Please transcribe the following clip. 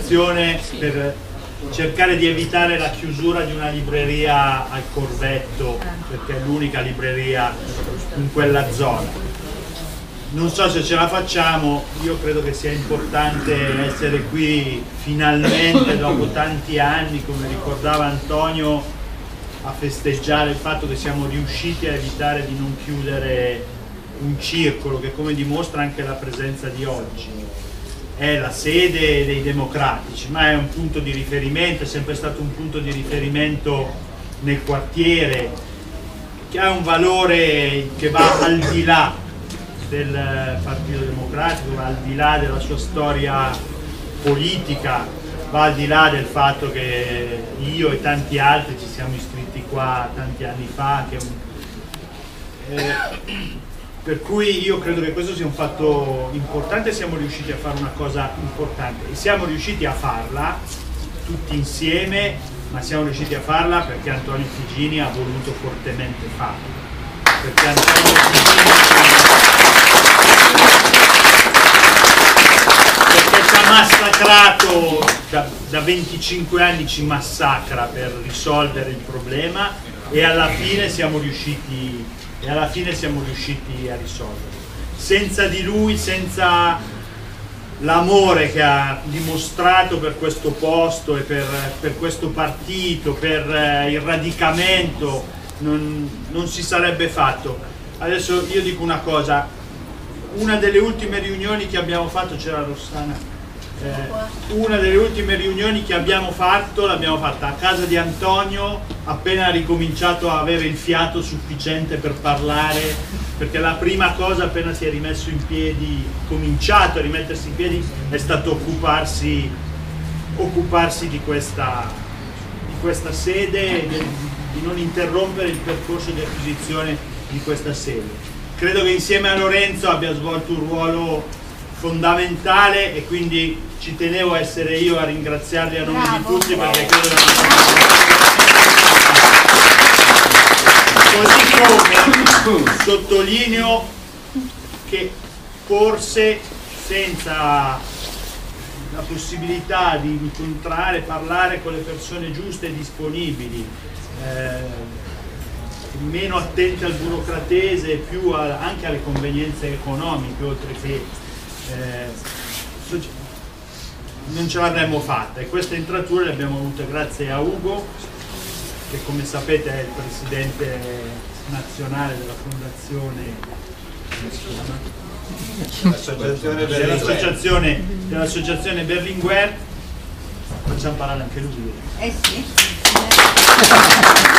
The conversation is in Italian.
un'associazione per cercare di evitare la chiusura di una libreria al Corvetto, perché è l'unica libreria in quella zona. Non so se ce la facciamo, io credo che sia importante essere qui finalmente dopo tanti anni, come ricordava Antonio, a festeggiare il fatto che siamo riusciti a evitare di non chiudere un circolo che, come dimostra anche la presenza di oggi, è la sede dei democratici, ma è un punto di riferimento, è sempre stato un punto di riferimento nel quartiere, che ha un valore che va al di là del Partito Democratico, va al di là della sua storia politica, va al di là del fatto che io e tanti altri ci siamo iscritti qua tanti anni fa, per cui io credo che questo sia un fatto importante. Siamo riusciti a fare una cosa importante e siamo riusciti a farla tutti insieme, ma siamo riusciti a farla perché Antonio Figini ha voluto fortemente farla, perché Antonio Figini ci ha massacrato da 25 anni, ci massacra per risolvere il problema e alla fine siamo riusciti a risolverlo. Senza di lui, senza l'amore che ha dimostrato per questo posto e per questo partito, per il radicamento, non si sarebbe fatto. Adesso io dico una cosa, una delle ultime riunioni che abbiamo fatto, c'era Rossana, una delle ultime riunioni che abbiamo fatto l'abbiamo fatta a casa di Antonio, appena ha ricominciato a avere il fiato sufficiente per parlare, perché la prima cosa appena si è rimesso in piedi, cominciato a rimettersi in piedi, è stato occuparsi di questa sede e di non interrompere il percorso di acquisizione di questa sede. Credo che insieme a Lorenzo abbia svolto un ruolo fondamentale e quindi ci tenevo a essere io a ringraziarli a nome di tutti, perché credo che così come sottolineo che forse senza la possibilità di incontrare, parlare con le persone giuste e disponibili, meno attente al burocratese, più anche alle convenienze economiche, oltre che non ce l'avremmo fatta, e queste intrature le abbiamo avute grazie a Ugo, che come sapete è il presidente nazionale della fondazione dell'associazione Berlinguer. Facciamo parlare anche lui. Sì.